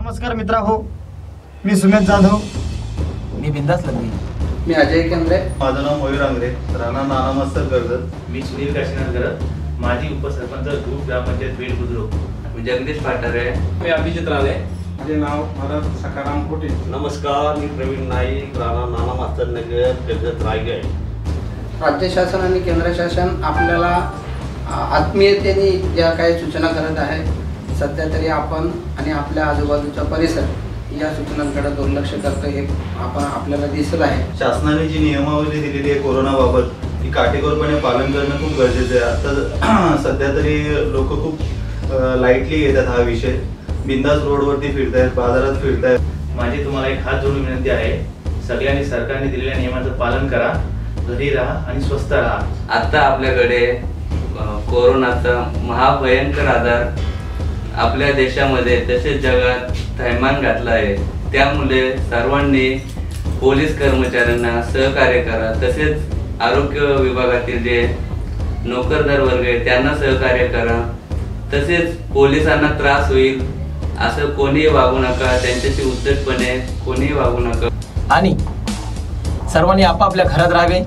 नमस्कार मित्रांनो, मी सुमेध जाधव. मी बिंदास लग्नी. मी अजय केंद्रे. माझं नाव मयूर आंग्रे. राणा नाना मस्तर कर्जत. मी सुनील काशीनाथ, माजी उपसरपंच धूप ग्रामपंचायत बीड बुद्रुक. मी जगदीश पाटारे. मी अभिजित राणे. माझे नाव भरत सकाराम खोटे. नमस्कार, मी प्रवीण नाईक. राणा नाना मास्तर नगर कर्जत रायगड. राज्य शासन आणि केंद्र शासन आपल्याला आत्मीयतेने ज्या काही सूचना करत आहे, सध्या तरी आपण आणि आपल्या आजूबाजूचा परिसर या सूचनांकडे दुर्लक्ष करतो हे आपल्याला दिसत आहे. शासनाने जी नियमावली दिलेली आहे कोरोनाबाबत, ती काटेकोरपणे पालन करणं खूप गरजेचं आहे. आता सध्या तरी लोक खूप लाईटली घेतात हा विषय. बिंदास रोडवरती फिरतायत, बाजारात फिरतायत. माझी तुम्हाला एक हात जोडून विनंती आहे, सगळ्यांनी सरकारने दिलेल्या नियमांचं पालन करा, घरी राहा आणि स्वस्थ राहा. आता आपल्याकडे कोरोनाचा महाभयंकर आजार आपल्या देशामध्ये तसेच जगात थैमान घातला आहे. त्यामुळे सर्वांनी पोलीस कर्मचाऱ्यांना सहकार्य करा, तसेच आरोग्य विभागातील जे नोकरदार वर्ग आहे त्यांना सहकार्य करा. तसेच पोलिसांना त्रास होईल असं कोणीही वागू नका, त्यांच्याशी उद्धटपणे कोणीही वागू नका. आणि सर्वांनी आपापल्या घरात राहावे,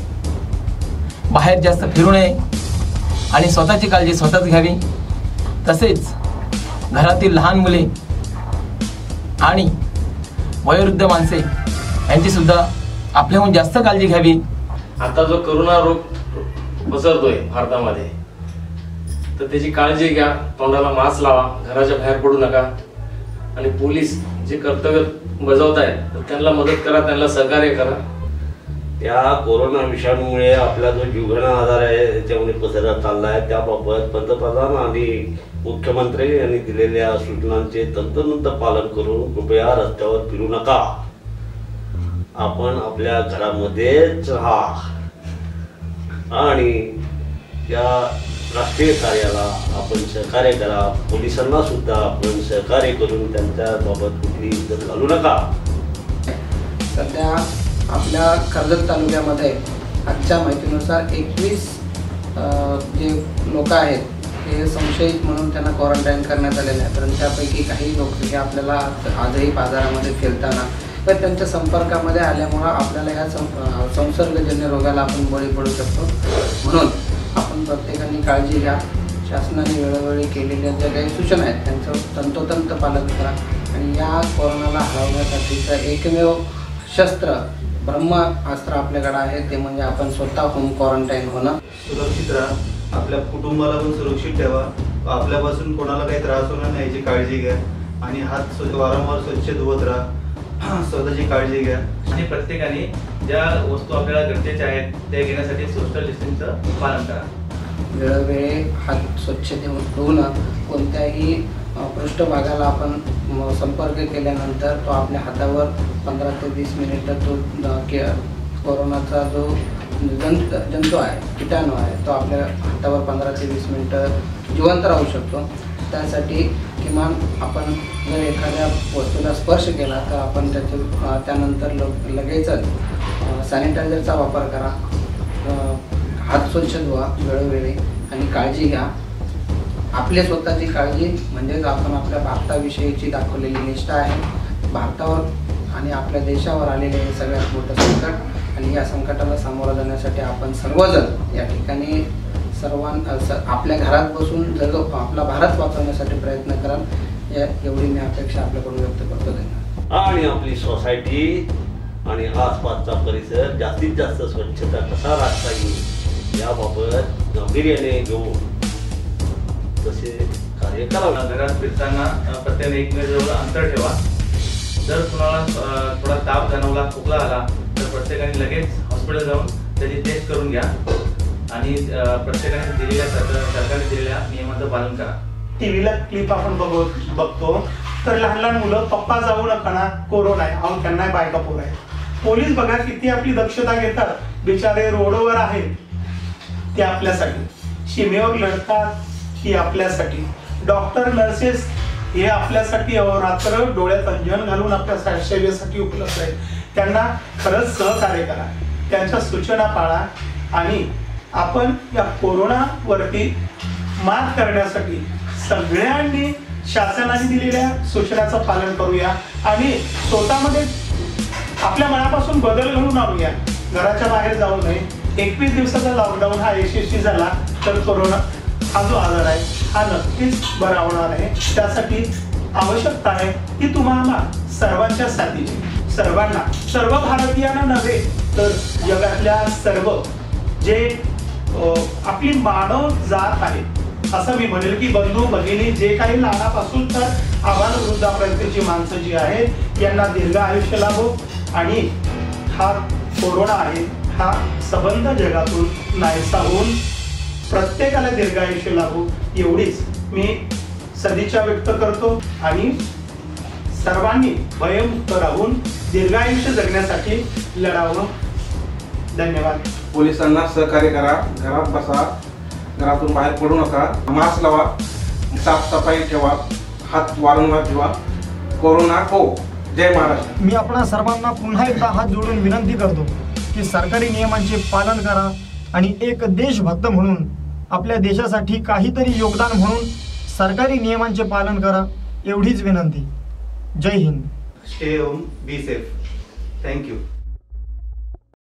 बाहेर जास्त फिरू नये आणि स्वतःची काळजी स्वतःच घ्यावी. तसेच घरातील लहान मुले आणि वयोवृद्ध माणसे यांची सुद्धा आपल्याहून जास्त काळजी घ्यावी. आता जो करोना रोग पसरतोय भारतामध्ये, तर त्याची काळजी घ्या. तोंडाला मास्क लावा, घराच्या बाहेर पडू नका. आणि पोलीस जे कर्तव्य बजावत आहेत तर त्यांना मदत करा, त्यांना सहकार्य करा. त्या कोरोना विषाणूमुळे आपला जो जीवघेणा आजार आहे त्याच्यामध्ये पसरत चालला आहे. त्याबाबत पंतप्रधान आणि मुख्यमंत्री यांनी दिलेल्या सूचनांचे तंतोतंत पालन करून कृपया रस्त्यावर फिरू नका. आपण आपल्या घरामध्येच राहा आणि या राष्ट्रीय कार्याला आपण सहकार्य करा. पोलिसांना सुद्धा आपण सहकार्य करून त्यांच्या बाबत कुठली इज्जत घालू नका. सध्या आपल्या कर्जत तालुक्यामध्ये आजच्या माहितीनुसार 21 जे लोक आहेत हे संशयित म्हणून त्यांना क्वारंटाईन करण्यात आलेले आहे. परंतु त्यापैकी काही लोक हे आपल्याला आजही बाजारामध्ये फिरताना तर त्यांच्या संपर्कामध्ये आल्यामुळं आपल्याला ह्या संसर्गजन्य रोगाला आपण बळी पडू शकतो. म्हणून आपण प्रत्येकाने काळजी घ्या. शासनाने वेळोवेळी केलेल्या ज्या काही सूचना आहेत त्यांचं तंतोतंत पालन करा आणि या कोरोनाला हरवण्यासाठीचं एकमेव शस्त्र ब्रह्मास्त्र आपल्याकडे आहे, ते म्हणजे आपण स्वतः होम क्वारंटाईन होणं. सुरक्षित राहा, आपल्या कुटुंबाला पण सुरक्षित ठेवा. आपल्यापासून कोणाला काही त्रास होणार नाही याची काळजी घ्या आणि हात वारंवार स्वच्छ धुवत राहा. स्वतःची काळजी घ्या आणि प्रत्येकाने ज्या वस्तू आपल्याला गरजेच्या आहेत त्या घेण्यासाठी सोशल डिस्टन्सचं पालन करा. वेळोवेळी हात स्वच्छ धुवणं. कोणत्याही पृष्ठभागाला आपण संपर्क केल्यानंतर तो आपल्या हातावर 15 ते 20 मिनिटं तो कोरोनाचा जो जंतू आहे, किटाणू आहे, तो आपल्या हातावर 15 ते 20 मिनिटं जिवंत राहू शकतो. त्यासाठी किमान आपण जर एखाद्या वस्तूला स्पर्श केला तर आपण त्यानंतर लगेचच सॅनिटायझरचा वापर करा. हात स्वच्छ धुवा वेळोवेळी आणि काळजी घ्या. आपल्या स्वतःची काळजी म्हणजेच आपण आपल्या भारताविषयीची दाखवलेली निष्ठा आहे. भारतावर आणि आपल्या देशावर आलेले हे सगळ्यात मोठं संकट आणि या संकटाला सामोरं जाण्यासाठी आपण सर्वजण या ठिकाणी आपल्या घरात बसून आपला भारत वाचवण्यासाठी प्रयत्न कराल, एवढी मी अपेक्षा आपल्याकडून व्यक्त करतो. धन्यवाद. आणि आपली सोसायटी आणि आसपासचा परिसर जास्तीत जास्त स्वच्छता कसा राखता येईल याबाबत गांभीर्याने घेऊन तसे कार्य करावं. घरात फिरताना प्रत्येकाने एकमेकांजवळ अंतर ठेवा. जर कुणाला थोडा ताप जाणवला, खोकला आला तर प्रत्येकाने लगेच हॉस्पिटल जाऊन त्याची टेस्ट करून घ्या आणि प्रत्येकाने दिलेल्या सरकारने दिलेल्या नियमांचं पालन करा. टीव्हीला क्लिप आपण बघतो तर लहान लहान मुलं पप्पा जाऊ नका ना, कोरोना आहे, अहो त्यांना बायका पोर आहे. पोलीस बघा किती आपली दक्षता घेतात. बिचारे रोडवर आहेत ते आपल्यासाठी, सीमेवर लढतात ही आपल्यासाठी. डॉक्टर नर्सेस हे आपल्यासाठी अहोरात्र डोळ्यात अंजन घालून आपल्या सेवेसाठी उपलब्ध आहेत. त्यांना खरंच सहकार्य करा, त्यांच्या सूचना पाळा आणि आपण या कोरोनावरती मात करण्यासाठी सगळ्यांनी शासनाने दिलेल्या सूचनाचं पालन करूया आणि स्वतःमध्ये आपल्या मनापासून बदल घडून आणूया. घराच्या बाहेर जाऊ नये. 21 दिवसाचा लॉकडाऊन हा यशस्वी झाला तर कोरोना हा जो आजार आहे हा नक्कीच बरा होणार आहे. त्यासाठी आवश्यकता आहे की तुम्हाला सर्वांच्या साथीची, सर्वांना, सर्व भारतीयांना नव्हे तर जगातल्या सर्व जे आपली मानव जात आहे असं मी म्हणेल की बंधू भगिनी जे काही लहानापासून तर आव्हान वृद्धापर्यंतची माणसं जी आहेत यांना दीर्घ आयुष्य लाभो आणि हा कोरोना आहे हा सबंध जगातून नाहीसा होऊन प्रत्येकाला दीर्घ आयुष्य लाभो एवढीच मी सदिच्छा व्यक्त करतो आणि सर्वांनी भयमुक्त राहून दीर्घायुष्य जगण्यासाठी लढावं. धन्यवाद. पोलिसांना सहकार्य करा, घरात बसा, घरातून बाहेर पडू नका, मास्क लावा, साफसफाई ठेवा, हात वारंवार धुवा. कोरोना हो. जय महाराष्ट्र. मी आपणा सर्वांना पुन्हा एकदा हात जोडून विनंती करतो की सरकारी नियमांचे पालन करा आणि एक देशभक्त म्हणून आपल्या देशासाठी काहीतरी योगदान म्हणून सरकारी नियमांचे पालन करा एवढीच विनंती. जय हिंद. Stay home, be safe. Thank you.